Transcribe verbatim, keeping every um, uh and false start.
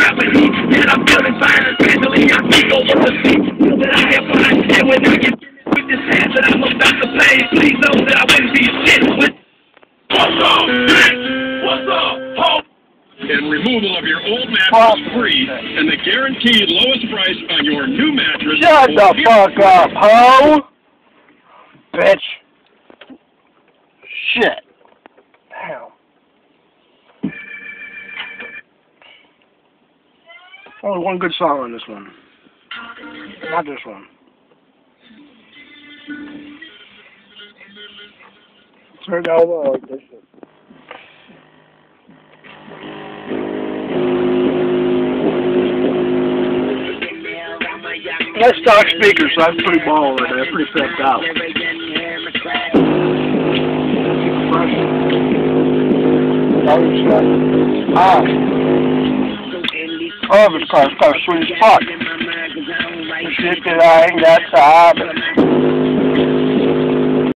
gravity. Yet I'm feeling violent mentally. I speak over the sea. Feel that I am fine. And when I get with this hand that I'm about to pay, please know that I wouldn't be shit with. What's up, bitch? What's up, ho? And removal of your old mattress free, and the guaranteed lowest price on your new mattress. Shut the fuck up, ho! Bitch. Shit. Damn. Only one good song on this one. Not this one. Turn it over like this shit. That's stock speakers, so that's pretty ball right there. That's pretty pimped out. Ah. Oh, this car's kind of sweet as fuck. The shit that I ain't got time.